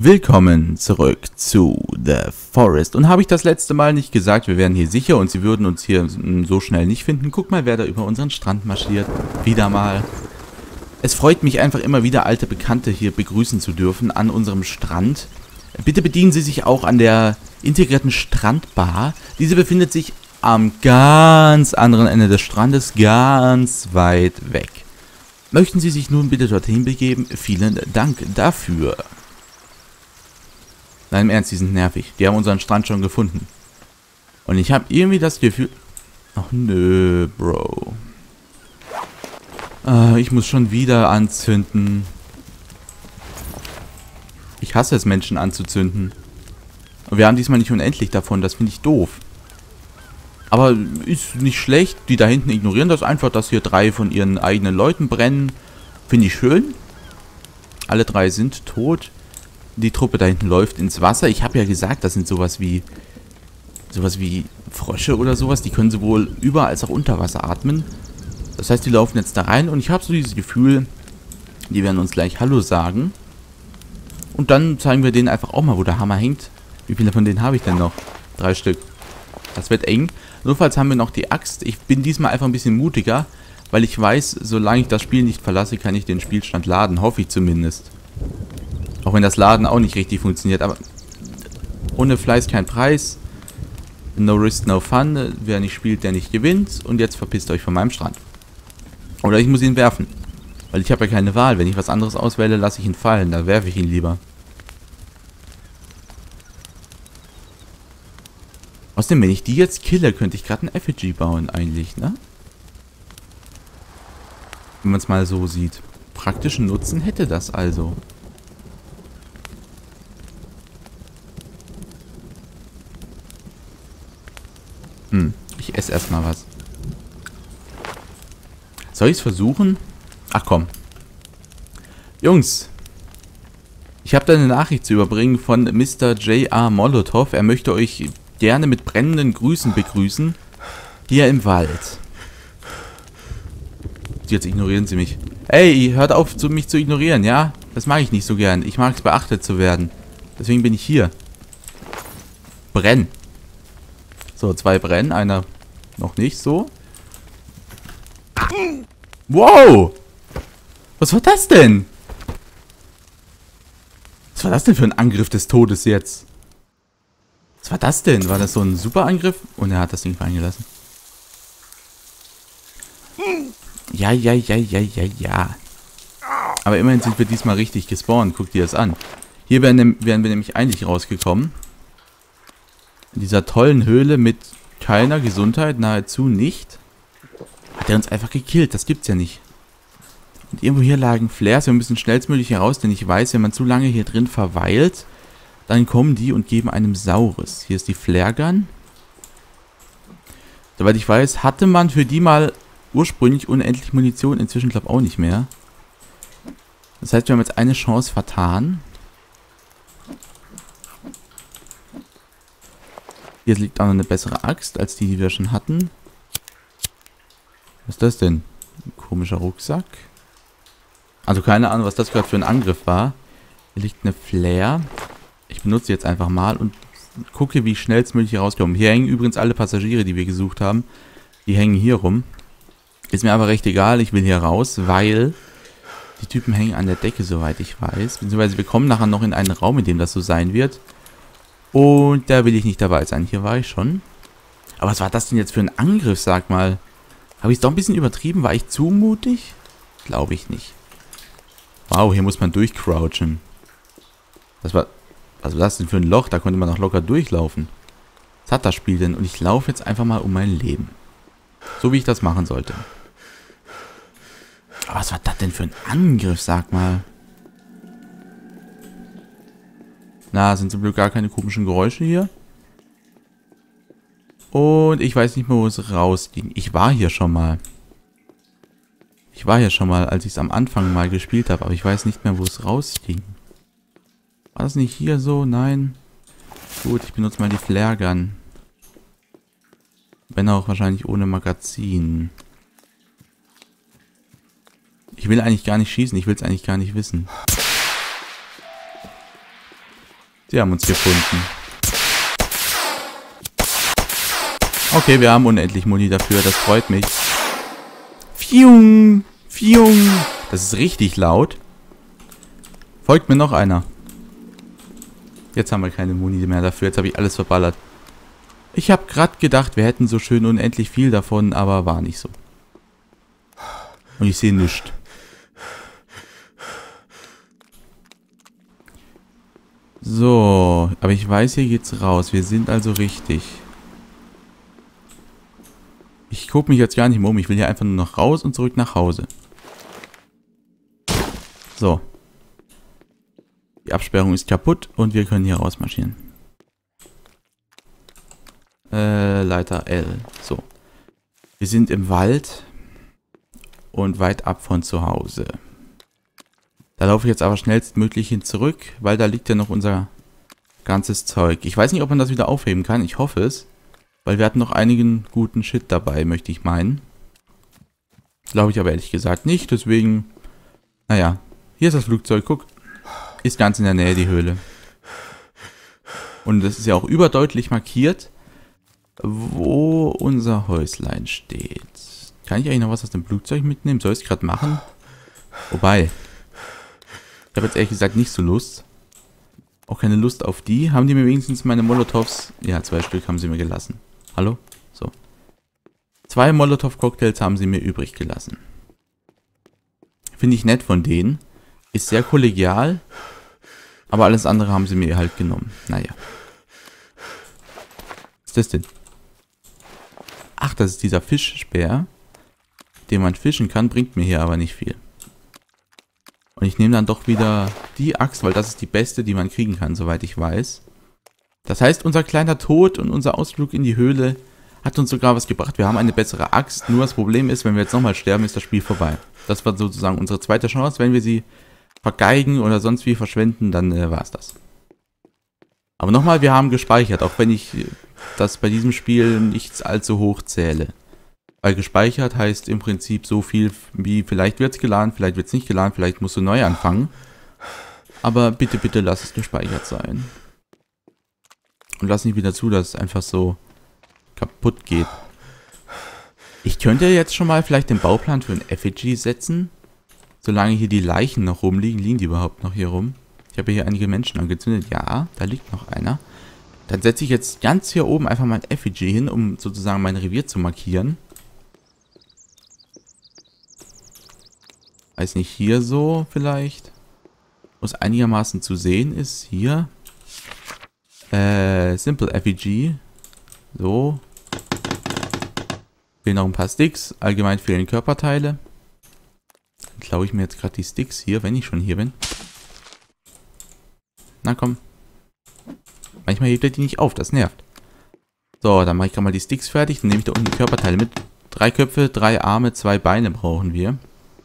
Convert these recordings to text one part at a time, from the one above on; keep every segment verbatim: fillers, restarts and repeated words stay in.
Willkommen zurück zu The Forest. Und habe ich das letzte Mal nicht gesagt, wir wären hier sicher und sie würden uns hier so schnell nicht finden? Guck mal, wer da über unseren Strand marschiert. Wieder mal. Es freut mich einfach immer wieder, alte Bekannte hier begrüßen zu dürfen an unserem Strand. Bitte bedienen Sie sich auch an der integrierten Strandbar. Diese befindet sich am ganz anderen Ende des Strandes, ganz weit weg. Möchten Sie sich nun bitte dorthin begeben? Vielen Dank dafür. Nein, im Ernst, die sind nervig. Die haben unseren Strand schon gefunden. Und ich habe irgendwie das Gefühl... Ach nö, Bro. Äh, ich muss schon wieder anzünden. Ich hasse es, Menschen anzuzünden. Und wir haben diesmal nicht unendlich davon. Das finde ich doof. Aber ist nicht schlecht. Die da hinten ignorieren das einfach, dass hier drei von ihren eigenen Leuten brennen. Finde ich schön. Alle drei sind tot. Die Truppe da hinten läuft ins Wasser. Ich habe ja gesagt, das sind sowas wie sowas wie Frösche oder sowas. Die können sowohl über als auch unter Wasser atmen. Das heißt, die laufen jetzt da rein und ich habe so dieses Gefühl, die werden uns gleich Hallo sagen. Und dann zeigen wir denen einfach auch mal, wo der Hammer hängt. Wie viele von denen habe ich denn noch? Drei Stück. Das wird eng. Notfalls haben wir noch die Axt. Ich bin diesmal einfach ein bisschen mutiger, weil ich weiß, solange ich das Spiel nicht verlasse, kann ich den Spielstand laden. Hoffe ich zumindest. Auch wenn das Laden auch nicht richtig funktioniert, aber ohne Fleiß kein Preis. No risk, no fun. Wer nicht spielt, der nicht gewinnt. Und jetzt verpisst euch von meinem Strand. Oder ich muss ihn werfen. Weil ich habe ja keine Wahl. Wenn ich was anderes auswähle, lasse ich ihn fallen. Da werfe ich ihn lieber. Außerdem, wenn ich die jetzt kille, könnte ich gerade ein Effigy bauen eigentlich, ne? Wenn man es mal so sieht. Praktischen Nutzen hätte das also. Hm, ich esse erstmal was. Soll ich es versuchen? Ach komm. Jungs. Ich habe da eine Nachricht zu überbringen von Mister J R Molotov. Er möchte euch gerne mit brennenden Grüßen begrüßen. Hier im Wald. Jetzt ignorieren sie mich. Ey, hört auf, mich zu ignorieren, ja? Das mag ich nicht so gern. Ich mag es, beachtet zu werden. Deswegen bin ich hier. Brenn. So, zwei brennen, einer noch nicht so. Wow! Was war das denn? Was war das denn für ein Angriff des Todes jetzt? Was war das denn? War das so ein super Angriff? Und er hat das Ding fallen gelassen. Ja, ja, ja, ja, ja, ja. Aber immerhin sind wir diesmal richtig gespawnt. Guckt dir das an. Hier wären, wären wir nämlich eigentlich rausgekommen. In dieser tollen Höhle mit keiner Gesundheit, nahezu nicht. Hat er uns einfach gekillt, das gibt's ja nicht. Und irgendwo hier lagen Flares, wir müssen schnellstmöglich heraus, denn ich weiß, wenn man zu lange hier drin verweilt, dann kommen die und geben einem Saures. Hier ist die Flare Gun. Soweit ich weiß, hatte man für die mal ursprünglich unendlich Munition, inzwischen glaube ich auch nicht mehr. Das heißt, wir haben jetzt eine Chance vertan. Hier liegt auch noch eine bessere Axt, als die, die wir schon hatten. Was ist das denn? Ein komischer Rucksack. Also keine Ahnung, was das gerade für ein Angriff war. Hier liegt eine Flare. Ich benutze sie jetzt einfach mal und gucke, wie ich schnellstmöglich hier rauskomme. Hier hängen übrigens alle Passagiere, die wir gesucht haben. Die hängen hier rum. Ist mir aber recht egal, ich will hier raus, weil die Typen hängen an der Decke, soweit ich weiß. Beziehungsweise wir kommen nachher noch in einen Raum, in dem das so sein wird. Und da will ich nicht dabei sein. Hier war ich schon. Aber was war das denn jetzt für ein Angriff, sag mal? Habe ich es doch ein bisschen übertrieben? War ich zu mutig? Glaube ich nicht. Wow, hier muss man durchcrouchen. Das war... Was war das denn für ein Loch? Da konnte man noch locker durchlaufen. Was hat das Spiel denn? Und ich laufe jetzt einfach mal um mein Leben. So wie ich das machen sollte. Aber was war das denn für ein Angriff, sag mal? Na, sind zum Glück gar keine komischen Geräusche hier. Und ich weiß nicht mehr, wo es rausging. Ich war hier schon mal. Ich war hier schon mal, als ich es am Anfang mal gespielt habe. Aber ich weiß nicht mehr, wo es rausging. War das nicht hier so? Nein. Gut, ich benutze mal die Flare Gun. Wenn auch wahrscheinlich ohne Magazin. Ich will eigentlich gar nicht schießen. Ich will es eigentlich gar nicht wissen. Sie haben uns gefunden. Okay, wir haben unendlich Muni dafür. Das freut mich. Fiung! Fiung! Das ist richtig laut. Folgt mir noch einer. Jetzt haben wir keine Muni mehr dafür. Jetzt habe ich alles verballert. Ich habe gerade gedacht, wir hätten so schön unendlich viel davon, aber war nicht so. Und ich sehe nichts. So, aber ich weiß, hier geht's raus. Wir sind also richtig. Ich gucke mich jetzt gar nicht mehr um. Ich will hier einfach nur noch raus und zurück nach Hause. So. Die Absperrung ist kaputt und wir können hier rausmarschieren. Äh, Leiter L. So. Wir sind im Wald und weit ab von zu Hause. Da laufe ich jetzt aber schnellstmöglich hin zurück, weil da liegt ja noch unser ganzes Zeug. Ich weiß nicht, ob man das wieder aufheben kann. Ich hoffe es. Weil wir hatten noch einigen guten Shit dabei, möchte ich meinen. Glaube ich aber ehrlich gesagt nicht. Deswegen, naja. Hier ist das Flugzeug, guck. Ist ganz in der Nähe die Höhle. Und das ist ja auch überdeutlich markiert, wo unser Häuslein steht. Kann ich eigentlich noch was aus dem Flugzeug mitnehmen? Soll ich es gerade machen? Wobei, ich habe jetzt ehrlich gesagt nicht so Lust. Auch keine Lust auf die. Haben die mir wenigstens meine Molotovs... Ja, zwei Stück haben sie mir gelassen. Hallo? So. Zwei Molotov-Cocktails haben sie mir übrig gelassen. Finde ich nett von denen. Ist sehr kollegial. Aber alles andere haben sie mir halt genommen. Naja. Was ist das denn? Ach, das ist dieser Fischspeer, den man fischen kann, bringt mir hier aber nicht viel. Und ich nehme dann doch wieder die Axt, weil das ist die beste, die man kriegen kann, soweit ich weiß. Das heißt, unser kleiner Tod und unser Ausflug in die Höhle hat uns sogar was gebracht. Wir haben eine bessere Axt. Nur das Problem ist, wenn wir jetzt nochmal sterben, ist das Spiel vorbei. Das war sozusagen unsere zweite Chance. Wenn wir sie vergeigen oder sonst wie verschwenden, dann äh, war es das. Aber nochmal, wir haben gespeichert, auch wenn ich das bei diesem Spiel nicht allzu hoch zähle. Weil gespeichert heißt im Prinzip so viel wie, vielleicht wird es geladen, vielleicht wird es nicht geladen, vielleicht musst du neu anfangen. Aber bitte, bitte lass es gespeichert sein. Und lass nicht wieder zu, dass es einfach so kaputt geht. Ich könnte jetzt schon mal vielleicht den Bauplan für ein Effigy setzen. Solange hier die Leichen noch rumliegen. Liegen die überhaupt noch hier rum? Ich habe hier einige Menschen angezündet. Ja, da liegt noch einer. Dann setze ich jetzt ganz hier oben einfach mal ein Effigy hin, um sozusagen mein Revier zu markieren. Weiß nicht, hier so vielleicht. Was einigermaßen zu sehen ist. Hier. Äh, Simple Effigy. So. Fehlen noch ein paar Sticks. Allgemein fehlen Körperteile. Dann klaue ich mir jetzt gerade die Sticks hier, wenn ich schon hier bin. Na komm. Manchmal hebt er die nicht auf, das nervt. So, dann mache ich gerade mal die Sticks fertig. Dann nehme ich da unten die Körperteile mit. Drei Köpfe, drei Arme, zwei Beine brauchen wir.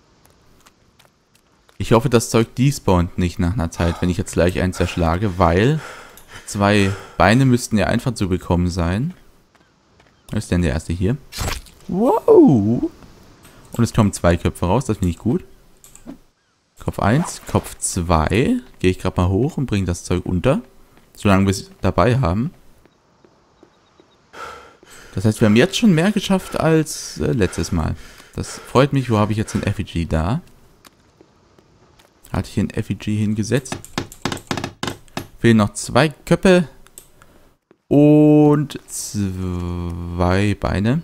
Ich hoffe, das Zeug despawnt nicht nach einer Zeit, wenn ich jetzt gleich eins zerschlage, weil zwei Beine müssten ja einfach zu bekommen sein. Was ist denn der erste hier? Wow! Und es kommen zwei Köpfe raus, das finde ich gut. Kopf eins, Kopf zwei. Gehe ich gerade mal hoch und bringe das Zeug unter. Solange wir es dabei haben. Das heißt, wir haben jetzt schon mehr geschafft als äh, letztes Mal. Das freut mich. Wo habe ich jetzt ein Effigy da? Hatte ich hier ein Effigy hingesetzt. Fehlen noch zwei Köpfe. Und zwei Beine.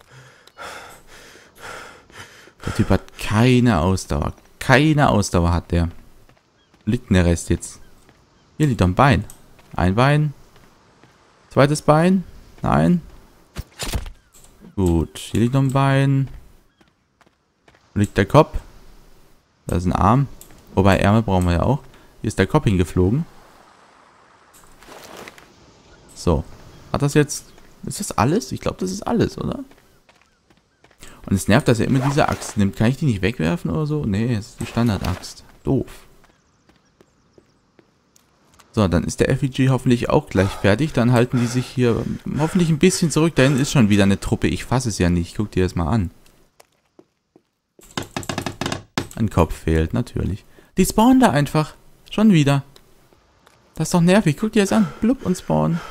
Der Typ hat keine Ausdauer. Keine Ausdauer hat der. Wo liegt denn der Rest jetzt? Hier liegt doch ein Bein. Ein Bein. Zweites Bein. Nein. Gut. Hier liegt noch ein Bein. Wo liegt der Kopf? Da ist ein Arm. Wobei Ärmel brauchen wir ja auch. Hier ist der Kopf hingeflogen. So. Hat das jetzt... Ist das alles? Ich glaube, das ist alles, oder? Und es nervt, dass er immer diese Axt nimmt. Kann ich die nicht wegwerfen oder so? Nee, es ist die Standard-Axt. Doof. So, dann ist der Effigy hoffentlich auch gleich fertig. Dann halten die sich hier hoffentlich ein bisschen zurück. Da hinten ist schon wieder eine Truppe. Ich fasse es ja nicht. Guck dir das mal an. Ein Kopf fehlt, natürlich. Die spawnen da einfach. Schon wieder. Das ist doch nervig. Guck dir das an. Blub und Spawn.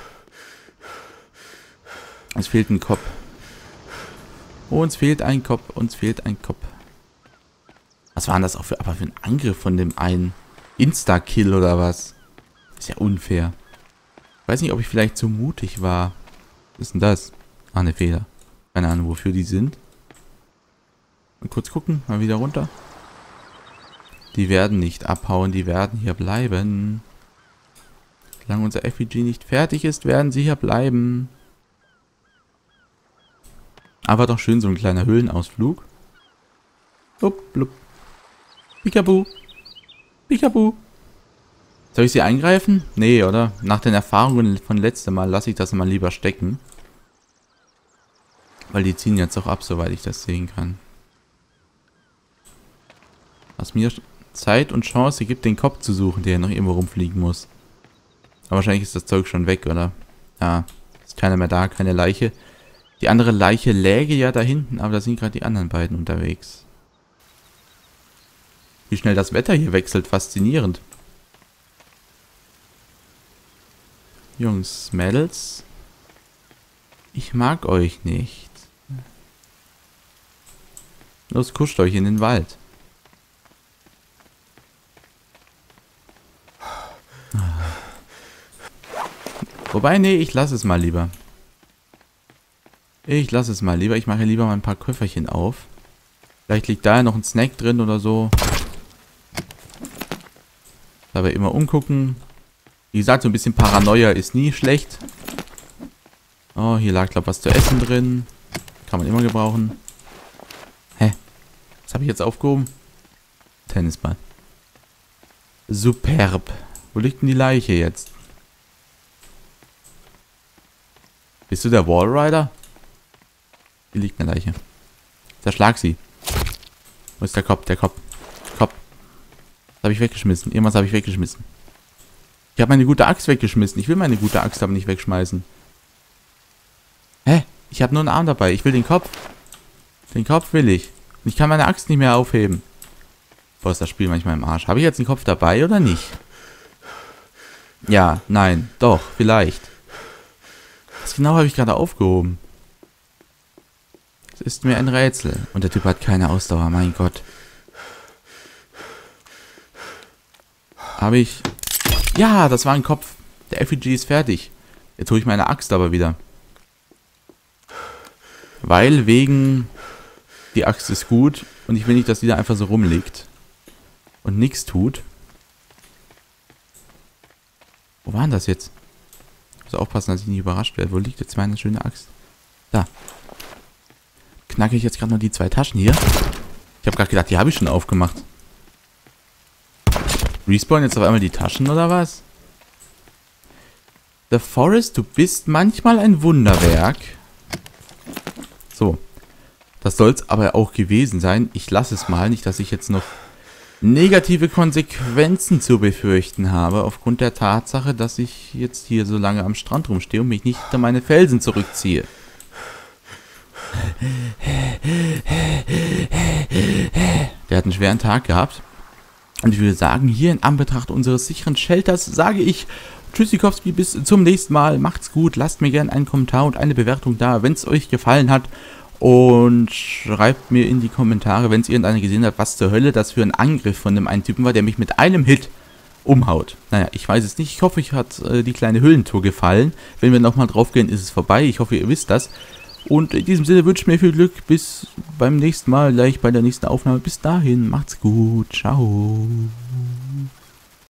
Es fehlt ein Kopf. Uns fehlt ein Kopf. Uns fehlt ein Kopf. Was war denn das auch für, aber für ein Angriff von dem einen? Insta-Kill oder was? Ist ja unfair. Ich weiß nicht, ob ich vielleicht zu mutig war. Was ist denn das? Ah, eine Feder. Keine Ahnung, wofür die sind. Mal kurz gucken. Mal wieder runter. Die werden nicht abhauen. Die werden hier bleiben. Solange unser F E G nicht fertig ist, werden sie hier bleiben. Aber doch schön so ein kleiner Höhlenausflug. Blub, blub. Pikabu. Pikabu. Soll ich sie eingreifen? Nee, oder? Nach den Erfahrungen von letztem Mal lasse ich das mal lieber stecken. Weil die ziehen jetzt auch ab, soweit ich das sehen kann. Was mir Zeit und Chance gibt, den Kopf zu suchen, der noch irgendwo rumfliegen muss. Aber wahrscheinlich ist das Zeug schon weg, oder? Ja, ist keiner mehr da, keine Leiche. Die andere Leiche läge ja da hinten, aber da sind gerade die anderen beiden unterwegs. Wie schnell das Wetter hier wechselt, faszinierend. Jungs, Mädels, ich mag euch nicht. Los, kuscht euch in den Wald. Wobei, nee, ich lasse es mal lieber. Ich lasse es mal lieber. Ich mache lieber mal ein paar Köfferchen auf. Vielleicht liegt da ja noch ein Snack drin oder so. Dabei immer umgucken. Wie gesagt, so ein bisschen Paranoia ist nie schlecht. Oh, hier lag, glaube ich, was zu essen drin. Kann man immer gebrauchen. Hä? Was habe ich jetzt aufgehoben? Tennisball. Superb. Wo liegt denn die Leiche jetzt? Bist du der Wallrider? Hier liegt eine Leiche. Zerschlag sie. Wo ist der Kopf? Der Kopf. Kopf. Das habe ich weggeschmissen. Irgendwas habe ich weggeschmissen. Ich habe meine gute Axt weggeschmissen. Ich will meine gute Axt aber nicht wegschmeißen. Hä? Ich habe nur einen Arm dabei. Ich will den Kopf. Den Kopf will ich. Und ich kann meine Axt nicht mehr aufheben. Boah, ist das Spiel manchmal im Arsch. Habe ich jetzt einen Kopf dabei oder nicht? Ja, nein, doch, vielleicht. Was genau habe ich gerade aufgehoben? Das ist mir ein Rätsel. Und der Typ hat keine Ausdauer, mein Gott. Habe ich... Ja, das war ein Kopf. Der F E G ist fertig. Jetzt hole ich meine Axt aber wieder. Weil wegen... Die Axt ist gut. Und ich will nicht, dass die da einfach so rumliegt. Und nichts tut. Wo war denn das jetzt? Ich muss aufpassen, dass ich nicht überrascht werde. Wo liegt jetzt meine schöne Axt? Da. Knacke ich jetzt gerade noch die zwei Taschen hier. Ich habe gerade gedacht, die habe ich schon aufgemacht. Respawn jetzt auf einmal die Taschen oder was? The Forest, du bist manchmal ein Wunderwerk. So. Das soll es aber auch gewesen sein. Ich lasse es mal. Nicht, dass ich jetzt noch negative Konsequenzen zu befürchten habe. Aufgrund der Tatsache, dass ich jetzt hier so lange am Strand rumstehe und mich nicht hinter meine Felsen zurückziehe. Der hat einen schweren Tag gehabt. Und ich würde sagen, hier in Anbetracht unseres sicheren Shelters sage ich Tschüssikowski, bis zum nächsten Mal. Macht's gut, lasst mir gerne einen Kommentar und eine Bewertung da, wenn es euch gefallen hat. Und schreibt mir in die Kommentare, wenn es irgendeiner gesehen hat, was zur Hölle das für ein Angriff von dem einen Typen war, der mich mit einem Hit umhaut. Naja, ich weiß es nicht. Ich hoffe, euch hat äh, die kleine Höhlentour gefallen. Wenn wir nochmal drauf gehen, ist es vorbei. Ich hoffe, ihr wisst das. Und in diesem Sinne wünsche ich mir viel Glück. Bis beim nächsten Mal, gleich bei der nächsten Aufnahme. Bis dahin, macht's gut. Ciao.